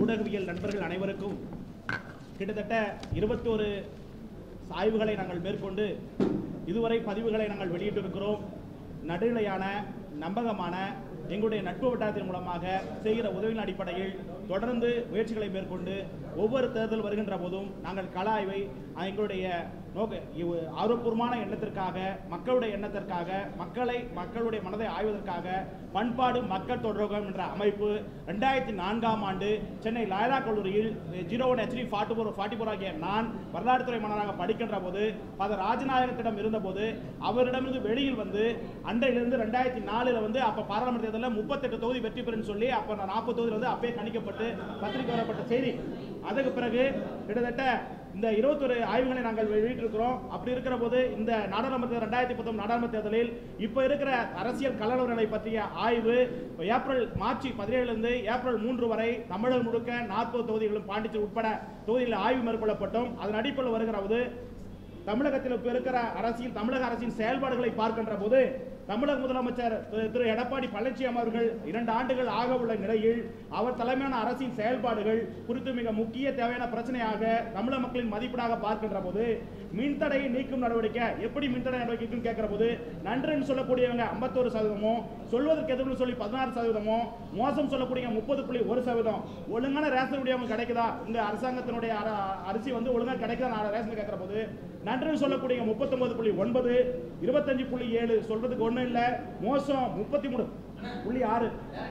ஊடகவியல் நண்பர்கள் அனைவருக்கும் கிட்டத்தட்ட 21 ஆய்வுகளை நாங்கள் மேற்கொண்டு இதுவரை பதிவுகளை நாங்கள் வெளியிட்டிருக்கிறோம். நடுநிலையான நம்பகமான எங்களுடைய நட்பு வட்டாரத்தின் மூலமாக செய்கிற உதவியின் அடிப்படையில் தொடர்ந்து முயற்சிகளை மேற்கொண்டு ஒவ்வொரு தேர்தல் வருகின்ற போதும் நாங்கள் கள ஆய்வை எங்களுடைய ஆரோக்கியமான எண்ணத்திற்காக, மக்களுடைய எண்ணத்திற்காக, மக்களுடைய மனதை ஆய்வதற்காக பண்பாடு மக்கள் தொடர்பகம் என்ற அமைப்பு 2004ஆம் ஆண்டு சென்னை லாயலா கல்லூரியில் 01HD44 ஆகிய நான் வரலாற்றுத்துறை மாணவராக படிக்கின்ற போது ஃபாதர் ராஜநாயகத்திடம் இருந்தபோது அவரிடமிருந்து வெளியில் வந்து அன்றையிலிருந்து 2004 வந்து அப்போ பாராளுமன்ற தேர்தலில் 38 தொகுதி வெற்றி பெறும் சொல்லி அப்போ 40 தொகுதியில் வந்து அப்பயே கணிக்கப்பட்டு பத்திரிகை வரப்பட்ட செய்தி. அதுக்கு பிறகு கிட்டத்தட்ட இந்த 21 ஆய்வுகளை நாங்கள் வெளியிட்டிருக்கிறோம். அப்படி இருக்கிற போது இந்த நாடாளுமன்ற 2019 நாடாளுமன்ற தேர்தலில் இப்போ இருக்கிற அரசியல் கலவரங்களை பற்றிய ஆய்வு மார்ச் 17 ஏப்ரல் 3 வரை தமிழகம் முழுக்க 40 தொகுதிகளும் பாண்டிச்சேரி உட்பட தொகுதிகளில் ஆய்வு மேற்கொள்ளப்பட்டோம். அதன் அடிப்படையில் வருகிற போது தமிழகத்தில் இப்போ இருக்கிற தமிழக அரசின் செயல்பாடுகளை பார்க்கின்ற போது தமிழக முதலமைச்சர் திரு எடப்பாடி பழனிசாமி அவர்கள் 2 ஆண்டுகள் ஆக உள்ள நிலையில் அவர் தலைமையான அரசின் செயல்பாடுகள் குறித்து மிக முக்கிய தேவையான பிரச்சனையாக தமிழக மக்களின் மதிப்பீடாக பார்க்கின்ற போது மின்தடையை நீக்கும் நடவடிக்கை எப்படி மின்தடை நடவடிக்கை கேட்கிற போது நன்றுன்னு சொல்லக்கூடியவங்க 51%, சொல்வதற்கு எதிர்ப்பு சொல்லி 16%, மோசம் சொல்லக்கூடிய 30.1%, ஒழுங்கான ரேஷன் உடையவங்க கிடைக்குதா, உங்க அரசாங்கத்தினுடைய அரிசி வந்து ஒழுங்கா கிடைக்குதா ரேஷன் கேட்கிற போது நன்றுன்னு சொல்லக்கூடிய 39.9, 25.7 சொல்றதுக்கு ஒண்ணும் இல்ல, மோசம் 33.6.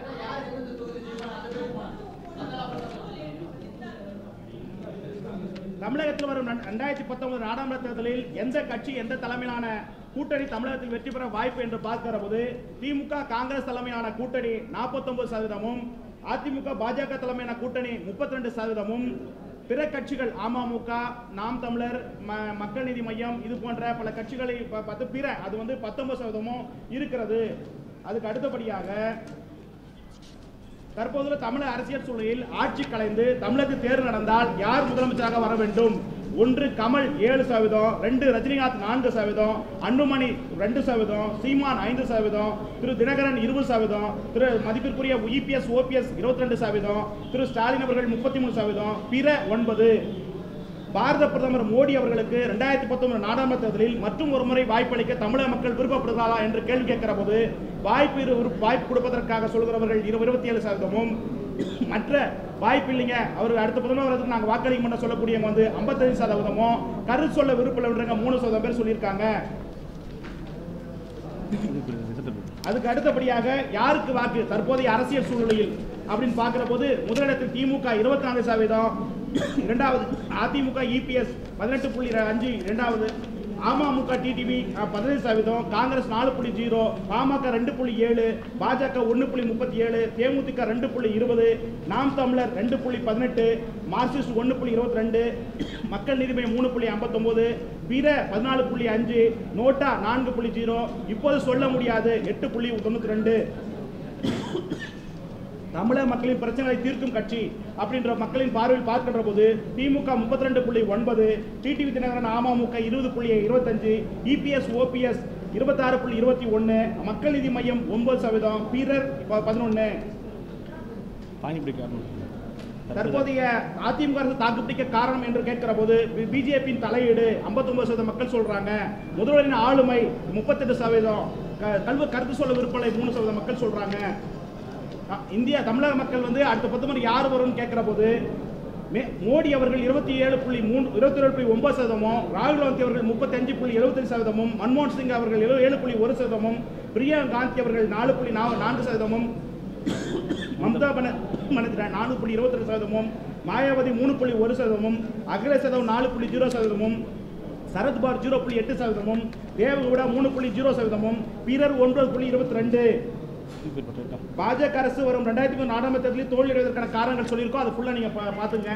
தமிழகத்தில் வரும் 2019 நாடாளுமன்ற தேர்தலில் எந்த கட்சி எந்த தலைமையிலான கூட்டணி தமிழகத்தில் வெற்றி பெற வாய்ப்பு என்று பார்க்கிற போது திமுக காங்கிரஸ் தலைமையிலான கூட்டணி 49%, அதிமுக பாஜக தலைமையிலான கூட்டணி 32%, பிற கட்சிகள் அமமுக, நாம் தமிழர், மக்கள் நீதி மையம் இது போன்ற பல கட்சிகளை பார்த்து பிற அது வந்து 19% இருக்கிறது. அதுக்கு அடுத்தபடியாக தற்போதுள்ள தமிழக அரசியல் சூழலில் ஆட்சி கலைந்து தமிழகத்தில் தேர்தல் நடந்தால் யார் முதலமைச்சராக வர வேண்டும்? 1 கமல் 7%, 2 ரஜினிகாந்த் 4%, அன்புமணி 2%, சீமான் 5%, திரு தினகரன் 20%, திரு மதிப்பிற்குரிய EPS OPS 22%, திரு ஸ்டாலின் அவர்கள் 33%, பிற 9. பாரத பிரதமர் மோடி அவர்களுக்கு 2019 நாடாளுமன்ற தேர்தலில் மற்றும் ஒரு முறை வாய்ப்பளிக்க தமிழக மக்கள் விருப்பப்படுகிறாரா என்று கேள்வி கேட்கிற போது வாய்ப்பு கொடுப்பதற்காக சொல்கிறவர்கள் 27%, மற்ற வாய்ப்பு இல்லைங்க அவருக்கு அடுத்த பிரதமர் நாங்கள் வாக்களிக்க மாட்டோம் சொல்லக்கூடியவங்க வந்து 55%, கருத்து சொல்ல விருப்பம் 3% பேர் சொல்லியிருக்காங்க. அதுக்கு அடுத்தபடியாக யாருக்கு வாக்கு தற்போதைய அரசியல் சூழ்நிலையில் அப்படின்னு பார்க்கிற போது முதலிடத்தில் திமுக 24%, இரண்டாவது அதிமுக EPS 18.5, இரண்டாவது அமமுக TTV 15%, காங்கிரஸ் 4.0, பாமக 2.7, பாஜக 1.37, தேமுதிக 2.20, நாம் தமிழர் 2.18, மார்க்சிஸ்ட் 1.22, மக்கள் நீதி மையம் 3.59, பிற 14.5, நோட்டா 4.0, இப்போது சொல்ல முடியாது 8.92. தமிழக மக்களின் பிரச்சனைகளை தீர்க்கும் கட்சி அப்படின்ற மக்களின் பார்வையில் பார்க்கின்ற போது திமுக 32.9, TTV Dinakaran AMMK 20.25, EPS OPS 26.21, மக்கள் நீதி மையம் 9%, பிறர் 11. தற்போதைய அதிமுக அரசு தாக்குப்பிடிக்க காரணம் என்று கேட்கிற போது பிஜேபியின் தலையீடு 59% மக்கள் சொல்றாங்க, முதல்வரின் ஆளுமை 38%, கருத்து சொல்ல விருப்பலை 3% மக்கள் சொல்றாங்க. தமிழக மக்கள் வந்து அடுத்த 10 மணி யார் வரும் கேட்கிற போது மோடி அவர்கள் 27.9%, ராகுல் காந்தி அவர்கள் 35.75%, மன்மோகன் சிங் அவர்கள் 7.1%, பிரியங்கா காந்தி அவர்கள் 4.4%, மம்தா பானர்ஜி 4.22%, மாயாவதி 3.1%, அகிலேஷ் யாதவ் 4.0%, சரத்பவார் 0.8%, தேவகவுடா 3.0%, பிறர் 9.22. பாஜக அரசு வரும் 2019 நாடாளுமன்ற தேர்தலில் தோல்வியடைவதற்கான காரணங்கள் சொல்லியிருக்கோம். அது ஃபுல்லா நீங்க பாத்துங்க.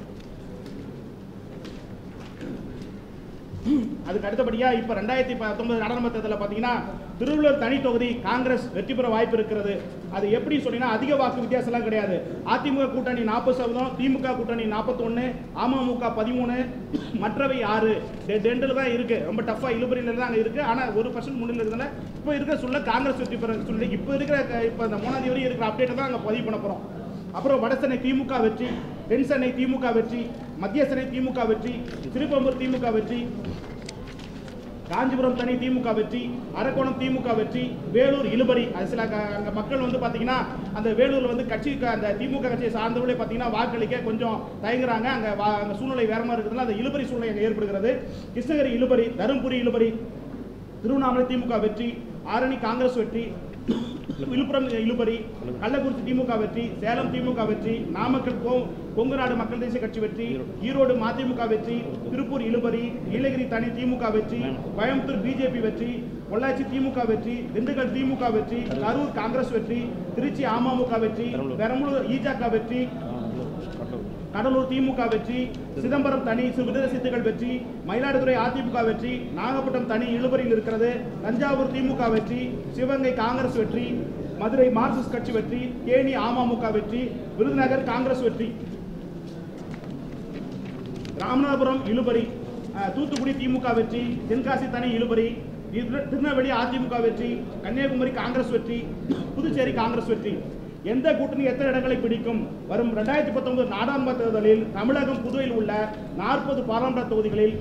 அதுக்கு அடுத்தபடியா இப்ப 2019 நாடாளுமன்ற தேர்தலில் பாத்தீங்கன்னா திருவள்ளூர் தனி தொகுதி காங்கிரஸ் வெற்றி பெற வாய்ப்பு இருக்கிறது. அது எப்படி சொன்னீங்கன்னா அதிக வாக்கு வித்தியாசம் எல்லாம் கிடையாது. அதிமுக கூட்டணி 40%, திமுக கூட்டணி 41, அமமுக 13, மற்றவை 6. டெண்டில் தான் இருக்கு. ரொம்ப டஃபா இழுபறியில தான் இருக்கு. ஆனா 1% முன்னிலை இருக்கிறதுனால இப்ப இருக்கிற சொல்ல காங்கிரஸ் வெற்றி பெற சொல்லி இப்ப இருக்கிற இப்ப இந்த 3ஆம் தேதி வரை இருக்கிற அப்டேட் தான் அங்க பதிவு பண்ண போறோம். அப்புறம் வடசென்னை திமுக வெற்றி, தென் சென்னை திமுக வெற்றி, மத்திய சென்னை திமுக வெற்றி, திருப்பம்பூர் திமுக வெற்றி, காஞ்சிபுரம் தனி திமுக வெற்றி, அரக்கோணம் திமுக வெற்றி, வேலூர் இழுபறி. அது சில அங்கே மக்கள் வந்து பார்த்தீங்கன்னா அந்த வேலூரில் வந்து அந்த திமுக கட்சியை சார்ந்தவர்களே பார்த்தீங்கன்னா வாக்களிக்க கொஞ்சம் தயங்குறாங்க. அங்கே சூழ்நிலை வேற மாதிரி இருக்கிறதுனால அந்த இழுபறி சூழ்நிலை அங்கே ஏற்படுகிறது. கிருஷ்ணகிரி இழுபறி, தருமபுரி இழுபறி, திருவண்ணாமலை திமுக வெற்றி, ஆரணி காங்கிரஸ் வெற்றி, விழுப்புரம் இழுபறி, கள்ளக்குறிச்சி திமுக வெற்றி, சேலம் திமுக வெற்றி, நாமக்கல் கொங்குநாடு மக்கள் தேசிய கட்சி வெற்றி, ஈரோடு மதிமுக வெற்றி, திருப்பூர் இழுபறி, நீலகிரி தனி திமுக வெற்றி, கோயம்புத்தூர் பிஜேபி வெற்றி, பொள்ளாச்சி திமுக வெற்றி, திண்டுக்கல் திமுக வெற்றி, கரூர் காங்கிரஸ் வெற்றி, திருச்சி அமமுக வெற்றி, பெரம்பலூர் இஜக வெற்றி, கடலூர் திமுக வெற்றி, சிதம்பரம் தனி விடுதலை சிறுத்தைகள் வெற்றி, மயிலாடுதுறை அதிமுக வெற்றி, நாகப்பட்டினம் தனி இழுபறியில் இருக்கிறது, தஞ்சாவூர் திமுக வெற்றி, சிவகங்கை காங்கிரஸ் வெற்றி, மதுரை மார்க்சிஸ்ட் கட்சி வெற்றி, தேனி அமமுக வெற்றி, விருதுநகர் காங்கிரஸ் வெற்றி, ராமநாதபுரம் இழுபறி, தூத்துக்குடி திமுக வெற்றி, தென்காசி தனி இழுபறி, திருநெல்வேலி அதிமுக வெற்றி, கன்னியாகுமரி காங்கிரஸ் வெற்றி, புதுச்சேரி காங்கிரஸ் வெற்றி. எந்த கூட்டணி எத்தனை இடங்களை பிடிக்கும்? வரும் 2019 நாடாளுமன்ற தேர்தலில் தமிழகம் புதுவையில் உள்ள 40 பாராளுமன்ற தொகுதிகளில்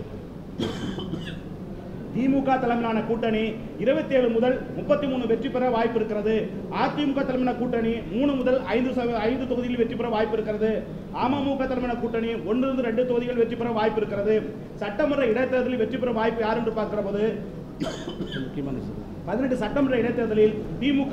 திமுக தலைமையிலான கூட்டணி 27 முதல் 33 வெற்றி பெற வாய்ப்பு இருக்கிறது. அதிமுக தலைமையிலான கூட்டணி 3 முதல் 5 தொகுதிகளில் வெற்றி பெற வாய்ப்பு இருக்கிறது. அமமுக தலைமையிலான கூட்டணி 1-2 தொகுதிகள் வெற்றி பெற வாய்ப்பு இருக்கிறது. சட்டமன்ற இடைத்தேர்தலில் வெற்றி பெற வாய்ப்பு யார் என்று பார்க்கிற போது 18 சட்டமன்ற இடைத்தேர்தலில் திமுக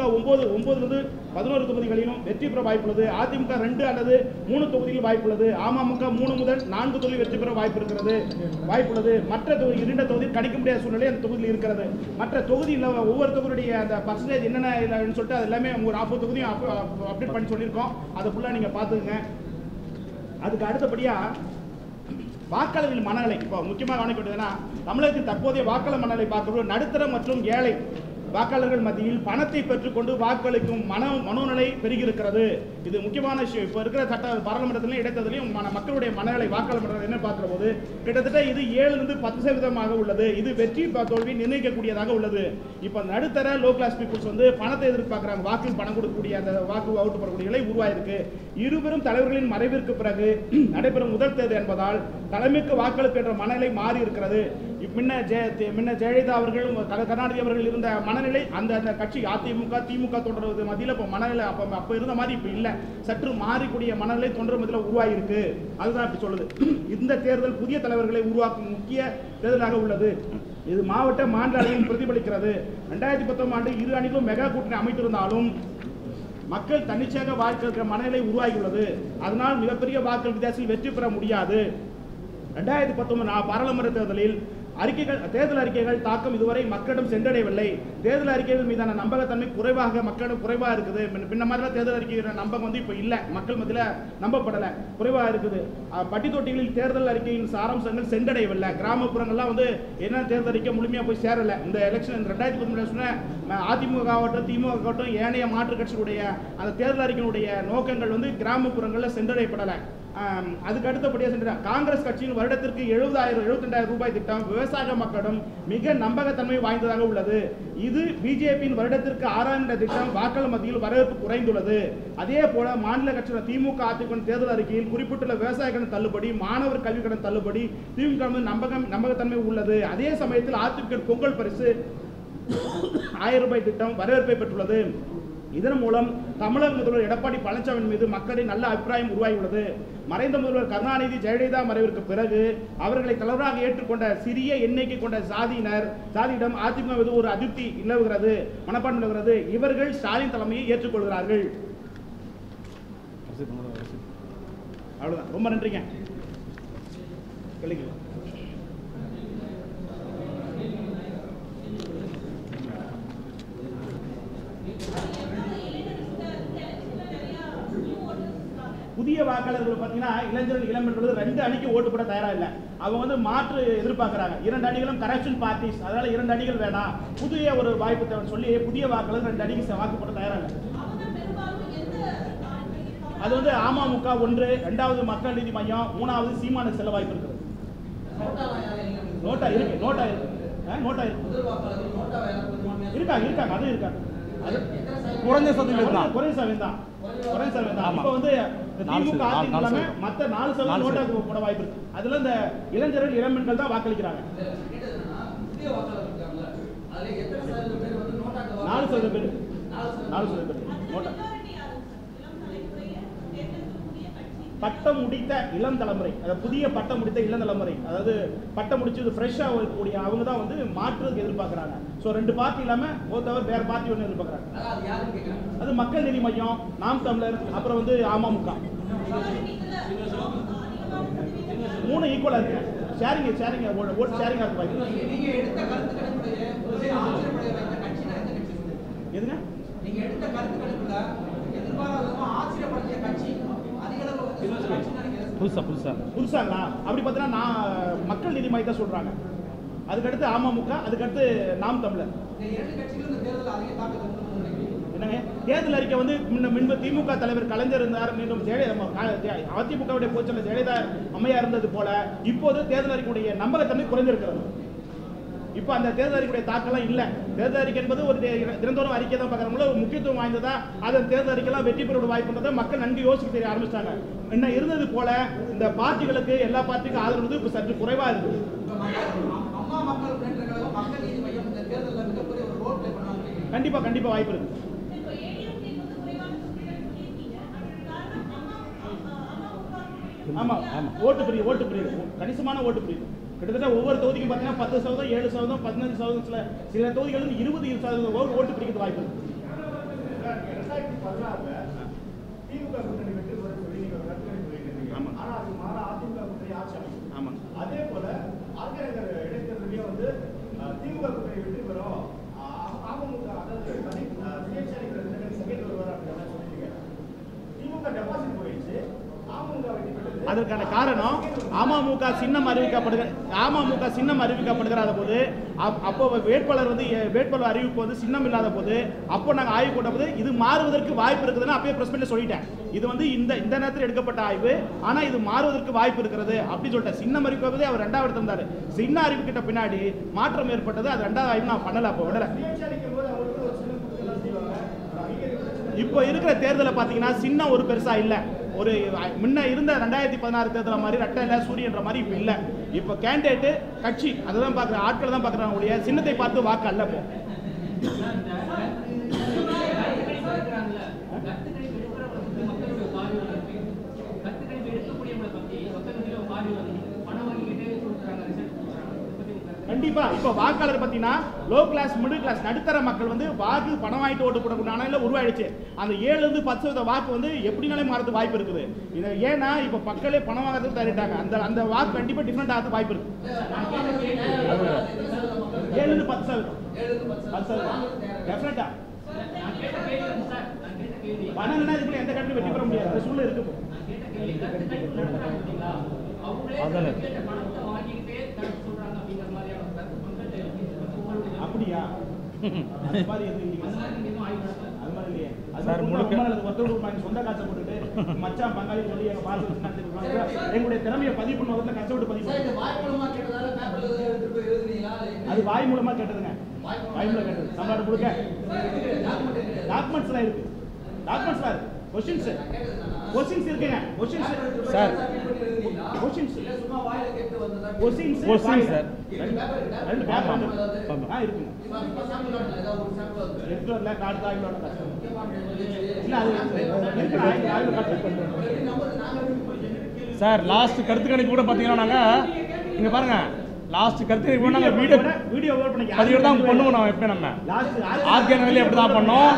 9-11 தொகுதிகளிலும் வெற்றி பெற வாய்ப்புள்ளது. அதிமுக 2 அல்லது 3 தொகுதியில் வாய்ப்புள்ளது. அமமுக 3 முதல் 4 தொகுதியில் வெற்றி பெற வாய்ப்புள்ளது. மற்ற 2 தொகுதியில் கணிக்க முடியாத சூழ்நிலை அந்த தொகுதியில் இருக்கிறது. மற்ற தொகுதியில் ஒவ்வொரு தொகுதியுடைய அந்த பர்சன்டேஜ் என்னென்னு சொல்லிட்டு அது எல்லாமே ஒரு 40 தொகுதியும் அப்டேட் பண்ணி சொல்லியிருக்கோம். அதை ஃபுல்லாக நீங்கள் பார்த்துக்குங்க. அதுக்கு அடுத்தபடியா வாக்காளர்களின் மனநிலை இப்போ முக்கியமாக கவனிக்க வேண்டியதுன்னா தமிழகத்தின் தற்போதைய வாக்காளர் மனநிலை பார்க்கும்போது நடுத்தர மற்றும் ஏழை வாக்காளர்கள் மத்தியில் பணத்தை பெற்றுக்கொண்டு வாக்களிக்கும் மனோநிலை பெருகியிருக்கிறது. இது முக்கியமான விஷயம். இப்போ இருக்கிற பாராளுமன்றத்திலும் இடைத்தேர்தலையும் மக்களுடைய மனநிலை வாக்காளர் மனநிலை என்ன பார்க்கிற போது கிட்டத்தட்ட இது 7-10% உள்ளது. இது வெற்றி தோல்வி நிர்ணயிக்கக்கூடியதாக உள்ளது. இப்போ நடுத்தர லோ கிளாஸ் பீப்புள்ஸ் வந்து பணத்தை எதிர்பார்க்குறாங்க. வாக்கில் பணம் கொடுக்கக்கூடிய அந்த வாக்கு அவுட் பண்ணக்கூடிய நிலை உருவாயிருக்கு. இருவரும் தலைவர்களின் மறைவிற்கு பிறகு நடைபெறும் முதல் தேர்தல் என்பதால் தலைமைக்கு வாக்களிப்பு என்ற மனநிலை மாறி இருக்கிறது. முன்ன ஜெயலலிதா அவர்கள் கருணாநிதி அவர்கள் இருந்த மனநிலை அந்த கட்சி அதிமுக திமுக தோன்றது மத்தியில் இப்போ மனநிலை அப்போ இருந்த மாதிரி இப்போ இல்லை. சற்று மாறிக்கூடிய மனநிலை தோன்ற மத்தியில் உருவாகிருக்கு. அதுதான் இப்படி சொல்லுது. இந்த தேர்தல் புதிய தலைவர்களை உருவாக்கும் முக்கிய தேர்தலாக உள்ளது. இது மாவட்ட மாநில அளவில் பிரதிபலிக்கிறது. 2019 ஆண்டு இரு அணிகளும் மெகா கூட்டணி அமைத்திருந்தாலும் மக்கள் தன்னிச்சையாக வாக்களிக்கிற மனநிலை உருவாகியுள்ளது. அதனால் மிகப்பெரிய வாக்கு வித்தியாசத்தில் வெற்றி பெற முடியாது. 2019 பாராளுமன்ற தேர்தலில் தேர்தல் அறிக்கைகள் தாக்கம் இதுவரை மக்களிடம் சென்றடையவில்லை. தேர்தல் அறிக்கைகள் மீதான நம்பகத்தன்மை மக்களிடம் குறைவாக இருக்குது. பின்ன மாதிரிலாம் தேர்தல் அறிக்கையோட நம்பகம் வந்து இப்போ இல்லை. மக்கள் மத்தியில் நம்பப்படலை, குறைவாக இருக்குது. பட்டி தொட்டிகளில் தேர்தல் அறிக்கையின் சாராம்சங்கள் சென்றடையவில்லை. கிராமப்புறங்கள்லாம் வந்து என்ன தேர்தல் அறிக்கை முழுமையாக போய் சேரலை. இந்த எலெக்ஷன் 2019 அதிமுக ஆகட்டும் திமுக ஆகட்டும் ஏனைய மாற்றுக் கட்சிகளுடைய அந்த தேர்தல் அறிக்கையினுடைய நோக்கங்கள் வந்து கிராமப்புறங்களில் சென்றடையப்படலை. அதுக்கு அடுத்தபடியாக சென்ற காங்கிரஸ் கட்சியின் வருடத்திற்கு 72,000 ரூபாய் திட்டம் விவசாய மக்களிடம் மிக நம்பகத்தன்மை வாய்ந்ததாக உள்ளது. இது பிஜேபியின் வருடத்திற்கு 6,000 திட்டம் வாக்காளர் மத்தியில் வரவேற்பு குறைந்துள்ளது. அதே போல மாநில கட்சியான திமுக அதிமுக தேர்தல் அறிக்கையில் குறிப்பிட்டுள்ள விவசாய கடன் தள்ளுபடி, மாணவர் கல்வி கடன் தள்ளுபடி திமுக நம்பகத்தன்மை உள்ளது. அதே சமயத்தில் அதிமுக பொங்கல் பரிசு 1000 ரூபாய் திட்டம் வரவேற்பை பெற்றுள்ளது. இதன் மூலம் தமிழக முதல்வர் எடப்பாடி பழனிசாமி மீது மக்களின் நல்ல அபிப்பிராயம் உருவாகியுள்ளது. மறைந்த முதல்வர் கருணாநிதி ஜெயலலிதா மறைவிற்கு பிறகு அவர்களை தலைவராக ஏற்றுக்கொண்ட சிறிய எண்ணிக்கை கொண்ட சாதியிடம் அதிமுக மீது ஒரு அதிருப்தி நிலவுகிறது, மனப்பான்மை நிலவுகிறது. இவர்கள் ஸ்டாலின் தலைமையை ஏற்றுக்கொள்கிறார்கள். அவ்வளவுதான். ரொம்ப நன்றிங்க. புதிய வாக்காளர்கள் பார்த்தீங்கன்னா இளைஞர்கள் இளம்பெண்கள் 2 அணிக்கு ஓட்டு போட தயாரா இல்லை. அவங்க வந்து மாற்று எதிர்பார்க்கிறாங்க. 2 அணிகளும் கரப்ஷன் பார்ட்டிஸ், அதனால 2 அணிகள் வேணாம், புதிய ஒரு வாய்ப்பு தேவை சொல்லி புதிய வாக்காளர் 2 அணிக்கு வாக்கு போட தயாரா இல்லை. அது வந்து அமமுக 1, 2வது மக்கள் நீதி மையம், 3வது சீமானுக்கு செல்ல வாய்ப்பு இருக்குது. நோட்டா இருக்கு இருக்காங்க அது இருக்காங்க. குறைஞ்ச சதவீதம் தான். குறைஞ்ச சதவீதம் தான். இப்போ வந்து திமுக அதிமுக மற்ற 4% நோட்டாக்கு போட வாய்ப்பு இருக்கு. அதுல இந்த இளைஞர்கள் இளம்பெண்கள் தான் வாக்களிக்கிறாங்க. 4% பேர் நோட்டா. பட்டம் முடித்த இளம் தலைமுறை, அதாவது புதிய பட்டம் முடித்த இளம் தலைமுறை, அதாவது பட்டம் முடிச்சு ஃப்ரெஷ்ஷாக இருக்கக்கூடிய அவங்க தான் வந்து மாற்றுறதுக்கு எதிர்பார்க்குறாங்க. ஸோ 2 பார்ட்டி இல்லாமல் ஒருத்தவர் வேற பார்ட்டி ஒன்று எதிர்பார்க்குறாங்க. அது மக்கள் நீதி மையம், நாம் தமிழர், அப்புறம் வந்து அமமுக 3 ஈக்குவலாக இருக்கு. ஷேரிங் ஓட் ஷேரிங் ஆக வாய்ப்பு. எதுங்க நீங்க எடுத்த கருத்து கணிப்புல எதிர்பாராதமா ஆச்சரியப்படுத்திய கட்சி புதுசாங்களா? அப்படி பார்த்தீங்கன்னா நான் மக்கள் நீதி மையத்தை சொல்றாங்க. அதுக்கடுத்து அமமுக, அதுக்கடுத்து நாம் தமிழர். என்னங்க தேர்தல் அறிக்கை வந்து முன்பு திமுக தலைவர் கலைஞர் இருந்தார், மீண்டும் அதிமுகவுடைய போச்சல ஜெயலலிதா அம்மையா இருந்தது போல இப்போது தேர்தல் அறிக்கையுடைய நம்பகத்தன்மை குறைந்திருக்கிறது. இப்போ அந்த தேர்தல் அறிக்கையுடைய தாக்கெல்லாம் இல்லை. தேர்தல் அறிக்கை என்பது ஒரு தினந்தோறும் அறிக்கை தான் பார்க்குறவங்கள ஒரு முக்கியத்துவம் வாய்ந்ததா அதன் தேர்தல் அறிக்கைலாம் வெற்றி பெற வாய்ப்புன்றதை மக்கள் நன்கு யோசிக்க தெரிய ஆரம்பிச்சிட்டாங்க. என்ன இருந்தது போல இந்த பார்ட்டிகளுக்கு எல்லா பார்ட்டிக்கும் ஆதரவு இப்போ சற்று குறைவா இருக்கு. கண்டிப்பா வாய்ப்பு இருக்கு. ஆமா ஓட்டு பிரிவு கணிசமான ஓட்டு பிரிவு. கிட்டத்தட்ட ஒவ்வொரு தொகுதிக்கும் பார்த்தீங்கன்னா 10%, 7%, 15%, சில தொகுதிகளும் 20% ஓட்டு பிடிக்கிறது வாய்ப்பு இருக்கு. அதே போல இடைத்தேர்தலையும் வந்து திமுக கூட்டணி வெற்றி பெறும், அமமுக திமுக டெபாசிட் போயிடுச்சு, அமமுக வெற்றி பெற்றது. அதற்கான காரணம் அமமுக சின்னம் அறிவிக்கப்படுகிற போது அப்போ வேட்பாளர் அறிவிப்பு வந்து சின்னம் இல்லாத போது அப்போ நாங்கள் ஆய்வு போட்ட போது இது மாறுவதற்கு வாய்ப்பு இருக்குதுன்னு அப்பயே பிரஸ் பண்ணி சொல்லிட்டேன். இது வந்து இந்த நேரத்தில் எடுக்கப்பட்ட ஆய்வு, ஆனால் இது மாறுவதற்கு வாய்ப்பு இருக்கிறது அப்படின்னு சொல்லிட்டேன். சின்னம் அறிவிப்பதே அவர் 2வது இடத்துல இருந்தார். சின்ன அறிவிக்கிட்ட பின்னாடி மாற்றம் ஏற்பட்டது. அது 2வது ஆய்வு நான் பண்ணல, அப்போ விடல. இப்போ இருக்கிற தேர்தலை பார்த்தீங்கன்னா சின்னம் ஒரு பெருசா இல்லை. ஒரு முன்ன இருந்த 2016 தேர்தல் மாதிரி ரெட்டை இல்லை சூரியன்ற மாதிரி இப்போ இல்லை. இப்போ கேண்டிடேட்டு கட்சி அதுதான் பார்க்குற ஆட்களை தான் பார்க்குறாங்க ஒழிய சின்னத்தை பார்த்து வாக்கு அல்ல. கண்டிப்பா இப்போ வாக்காளர் பார்த்தீங்கன்னா லோ கிளாஸ், மிடில் கிளாஸ், நடுத்தர மக்கள் வந்து வாக்கு பணம் வாங்கிட்டு ஓட்டு போடக்கூடிய உருவாயிடுச்சு. அந்த 7-10% வாக்கு வந்து எப்படினாலே மாறதுக்கு வாய்ப்பு இருக்குது. இது ஏன்னா இப்போ மக்களே பணம் வாங்குறதுக்கு தயாரிட்டாங்க. அந்த வாக்கு கண்டிப்பா டிஃபரெண்ட் ஆகிறது வாய்ப்பு இருக்கு. 7-10% டெஃபினட்டா பணம் இல்லைன்னா இதுக்குள்ள எந்த கட்சியும் வெற்றி பெற முடியாது. அந்த சூழ்நிலை இருக்கு. அப்படியா? அது மாதிரி சொந்த காசை போட்டுட்டு மச்சான் பங்காளி சொல்லி எங்க பாத்து எங்களுடைய திறமையை பதிவு பண்ணுவதில் கஷ்டப்பட்டு பதிவு. அது வாய் மூலமா கேட்டதுங்க. வாய் மூலம் கேட்டது தமிழ்நாடு முழுக்க டாக்குமெண்ட்ஸ்லாம் இருக்கு. டாக்குமெண்ட்ஸ்லாம் இருக்கு. கொஸ்டின்ஸ் இருக்குங்க. சார் கொஸ்டின்ஸ் சார் 2 பேப்பர் இருக்குங்க. சார் லாஸ்ட் கருத்து கணிப்பு கூட பார்த்தீங்கன்னா நாங்கள் இங்கே பாருங்க, லாஸ்ட் கருத்து கணிப்பு கூட நாங்கள் வீடியோ பதிவு தான் பண்ணுவோம். நம்ம எப்படி நம்ம ஆர்கே நகரில் எப்படி தான் பண்ணோம்.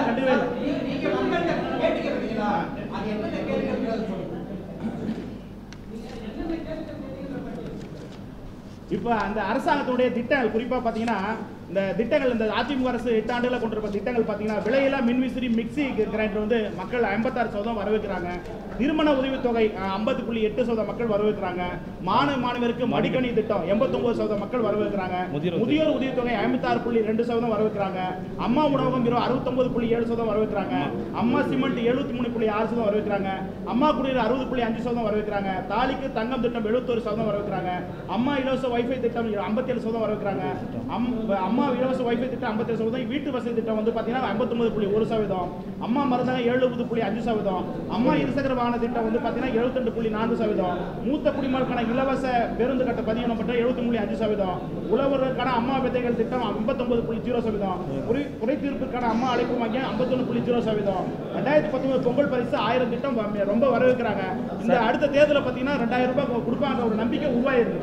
இப்போ அந்த அரசாங்கத்துடைய திட்டங்கள் குறிப்பாக பார்த்தீங்கன்னா இந்த திட்டங்கள், இந்த அதிமுக அரசு 8 ஆண்டுகளை கொண்டிருக்க திட்டங்கள் பார்த்தீங்கன்னா விலையில்லா மின்விசிறி மிக்சி கிரைண்டர் வந்து மக்கள் 56% வரவேற்கிறாங்க. திருமண உதவித்தொகை 50.8% மக்கள் வரவேற்கிறாங்க. மாணவருக்கு மடிக்கணி திட்டம் 89% மக்கள் வரவேற்கிறாங்க. முதியோர் உதவித்தொகை 56.2% வரவேற்கிறாங்க. அம்மா உணவகம் 69.7% வரவேற்கிறாங்க. அம்மா சிமெண்ட் 73.6% வரவேற்கிறாங்க. அம்மா குடிநீர் 60.5% வரவேற்கிறாங்க. தாலிக்கு தங்கம் திட்டம் 71% வரவேற்கிறாங்க. அம்மா இலவச வைஃபை திட்டம் 57% வரவேற்கிறாங்க. அம்மா இலவச வைஃபை திட்டம் 57%, வீட்டு வசதி திட்டம் வந்து பார்த்தீங்கன்னா 59.1%, அம்மா மருந்தகம் 70.5%, அம்மா இருசக்கர வாகன திட்டம் வந்து பார்த்தீங்கன்னா 72.4%, மூத்த குடிமக்களுக்கான இலவச பேருந்து கட்ட பதிவு 73.5%, உழவர்களுக்கான அம்மா விதைகள் திட்டம் 59.0%, குறை தீர்ப்புக்கான அம்மா அழைப்பு மையம் 51.0%, 2019 பொங்கல் பரிசு 1000 திட்டம் ரொம்ப வரவேற்கிறாங்க. இந்த அடுத்த தேர்தலில் பார்த்தீங்கன்னா 2000 ரூபாய் கொடுப்பாங்க ஒரு நம்பிக்கை உருவாயிருக்கு.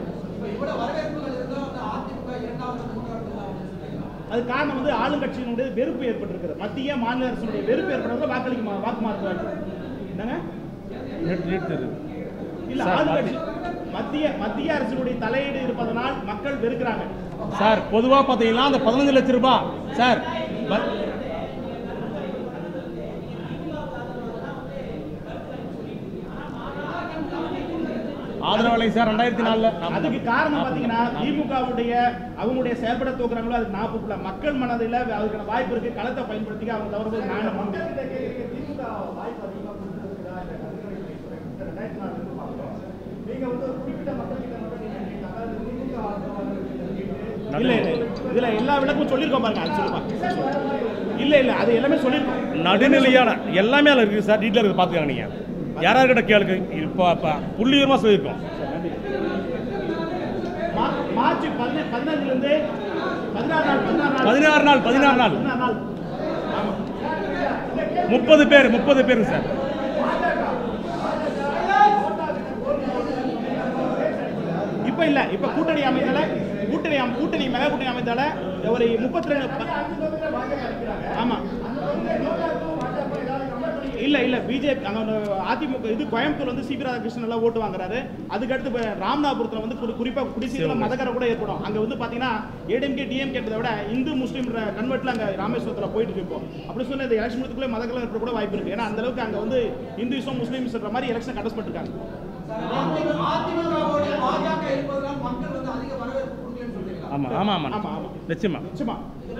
அது காரணம் வந்து ஆளுங்கட்சியினுடைய வெறுப்பு ஏற்பட்டிருக்கிறது. மத்திய மாநில அரசுடைய வெறுப்பு ஏற்படுறதுல வாக்கு மாறுறாங்க. என்னங்க இல்ல ஆளுங்கட்சி மத்திய அரசினுடைய தலையீடு இருப்பதனால் மக்கள் வெறுக்கிறாங்க சார். பொதுவாக பார்த்தீங்கன்னா அந்த 15 லட்சம் ரூபாய் சார் ஆதரவலை சார் 2004. அதுக்கு காரணம் பாத்தீங்கன்னா திமுகவுடைய அவங்களுடைய செயல்பட தோக்குறாங்களோ அதுக்கு நாப்புல மக்கள் மனதில் அதுக்கான வாய்ப்பு இருக்கு. களத்தை பயன்படுத்தி அவங்க தவறுபோது நானும் இல்ல இல்ல இதுல எல்லா விளக்கும் சொல்லியிருக்கோம் பாருங்க. அது சொல்லுவாங்க இல்ல இல்ல அது எல்லாமே சொல்லியிருக்கோம். நடுநிலையான எல்லாமே அதுல இருக்கு சார். டீட்டெயில் இருக்கு, பாத்துக்கோங்க. நீங்க யாரார்கிட்ட கேளுங்க. இப்போ புள்ளிவிவரமா சொல்லியிருக்கோம். மார்ச் 15 16 நாள் 30 பேர் சார். இப்ப இல்ல இப்ப கூட்டணி அமைந்தால கூட்டணி மெகா கூட்டணி அமைந்தால ஒரு 32. ஆமா இல்ல பிஜேபி அங்க அதிமுக இது கோயம்புத்தூர் வந்து சிபி ராதாகிருஷ்ணன் எல்லாம் ஓட்டு வாங்குறாரு. அதுக்கடுத்து ராமநாதபுரத்துல வந்து குறிப்பா குடிசீல மதக்கரை கூட ஏற்படும். அங்க வந்து பாத்தீங்கன்னா ஏடிஎம்கே டிஎம்கே விட இந்து முஸ்லீம் கன்வெர்ட்ல அங்க ராமேஸ்வரத்துல போயிட்டு இருக்கும். அப்படி சொன்ன இந்த எலெக்ஷன் முடித்துக்குள்ளே மதக்கரை ஏற்பட கூட வாய்ப்பு இருக்கு. ஏன்னா அந்த அளவுக்கு அங்க வந்து இந்துசம் முஸ்லீம்ஸ்ன்ற மாதிரி எலெக்ஷன் கண்டஸ்ட் பண்ணிருக்காங்க. ஆமா ஆமா ஆமா ஆமா நிச்சயமா நிச்சயமா.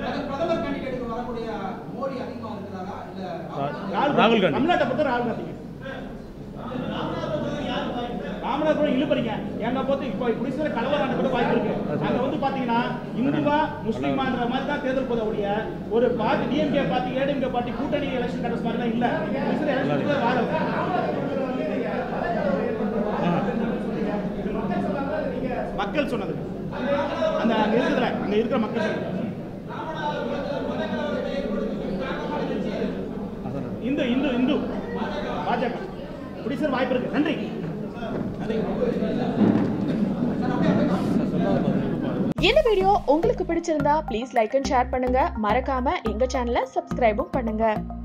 ராகுல் காந்தி தமிழ்நாட்டை பொறுத்த ராகுல் காந்தி ராமநாதபுரம் இழுப்பறீங்க. எங்க பொறுத்து இப்போ குடிசையில கலவரான கூட வாய்ப்பு இருக்கு. அங்க வந்து பாத்தீங்கன்னா இந்துவா முஸ்லீமான்ற மாதிரி தான் தேர்தல் போதக்கூடிய ஒரு party DMK party ADMK party கூட்டணி எலெக்ஷன் கண்டஸ்ட் மாதிரி தான் இல்ல. மக்கள் சொன்னது அந்த அங்க இருக்கிற மக்கள் சொன்னது இந்து பாஜக குடிசையில் வாய்ப்பு இருக்கு. நன்றி. இந்த வீடியோ உங்களுக்கு பிடிச்சிருந்தா ப்ளீஸ் லைக் அண்ட் ஷேர் பண்ணுங்க. மறக்காம எங்க சேனலை சப்ஸ்கிரைபும் பண்ணுங்க.